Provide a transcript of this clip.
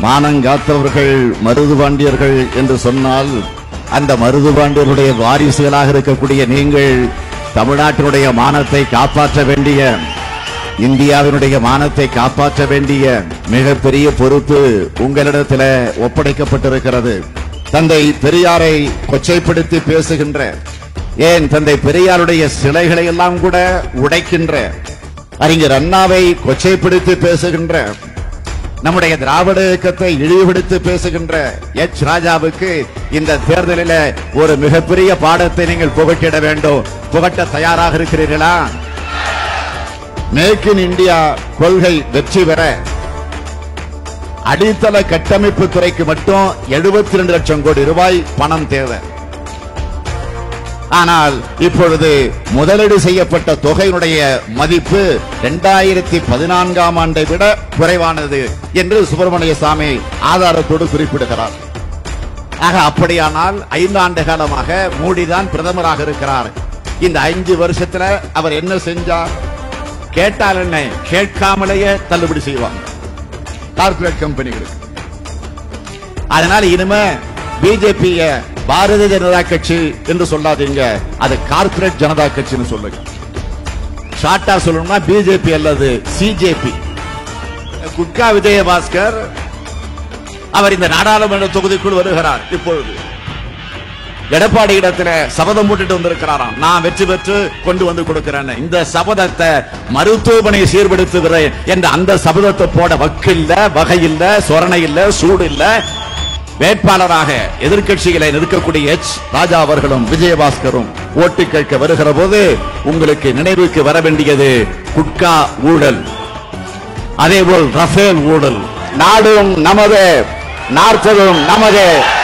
மானங்காத்தவர்கள் மருதுபாண்டியர்கள் என்று சொன்னால் அந்த மருதுபாண்டியருடைய வாரிசுகளாக இருக்கக்கூடிய நீங்கள் தமிழ்நாட்டினுடைய மானத்தை காப்பாற்ற வேண்டிய, இந்தியாவினுடைய மானத்தை காப்பாற்ற வேண்டிய மிகப்பெரிய பொறுப்பு உங்களிடத்தில் ஒப்படைக்கப்பட்டிருக்கிறது. தந்தை பெரியாரை கொச்சைப்படுத்தி பேசுகின்ற, ஏன் தந்தை பெரியாருடைய சிலைகளை எல்லாம் கூட உடைக்கின்ற, அறிஞர் அண்ணாவை கொச்சைப்படுத்தி பேசுகின்ற, நம்முடைய திராவிட இயக்கத்தை இழிவுபடுத்தி பேசுகின்ற எச் ராஜாவுக்கு இந்த தேர்தலில் ஒரு மிகப்பெரிய பாடத்தை நீங்கள் புகட்டிட வேண்டும். புகட்ட தயாராக இருக்கிறீர்களா? மேக் இன் இந்தியா கொள்கை வெற்றி பெற அடித்தள கட்டமைப்பு துறைக்கு மட்டும் 72 லட்சம் கோடி ரூபாய் பணம் தேவை. ஆனால் இப்பொழுது முதலீடு செய்யப்பட்ட தொகையினுடைய மதிப்பு 2014ஆம் ஆண்டை விட குறைவானது என்று சுப்பிரமணிய சாமி ஆதாரத்தோடு குறிப்பிடுகிறார். ஆக அப்படியானால் 5 ஆண்டு காலமாக மோடி தான் பிரதமராக இருக்கிறார். இந்த 5 வருஷத்துல அவர் என்ன செஞ்சார்? கேட்டால் என்ன, கேட்காமலேயே தள்ளுபடி செய்வாங்க கார்ப்பரேட் கம்பெனிகளுக்கு. அதனால இனிமே பிஜேபி பாரதிய ஜனதா கட்சி என்று சொல்லாதீங்க, அது கார்ப்பரேட் ஜனதா கட்சின்னு சொல்லுங்க. ஷார்ட்டா சொல்லணும்னா பிஜேபி அல்லது சிஜேபி. குட்கா விஜயபாஸ்கர் அவர் இந்த நாடாளுமன்ற தொகுதிக்குள் வருகிறார். இப்பொழுது எடப்பாடி இடத்துல சபதம் போட்டுட்டு வந்திருக்கிறாராம், நான் வெற்றி பெற்று கொண்டு வந்து கொடுக்கிறேன். இந்த சபதத்தை மருத்துவமனை சீர்படுத்துகிறேன் என்ற அந்த சபதத்தை போட வக்கில்ல, வகையில்ல, சொரணை இல்ல, சூடு இல்ல. வேட்பாளராக எதிர்கட்சிகளை நிற்கக்கூடிய எச் ராஜா அவர்களும் விஜயபாஸ்கரும் ஓட்டு கேட்க வருகிற போது உங்களுக்கு நினைவுக்கு வர வேண்டியது குட்கா ஊழல், அதேபோல் ரஃபேல் ஊழல். நாடும் நமது, 40ம் நமது.